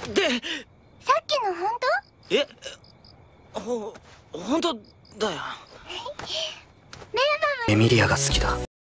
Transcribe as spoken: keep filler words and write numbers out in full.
で、 さっきの本当？ え、ほ、本当だよ。 メラマム。 エミリアが好きだ。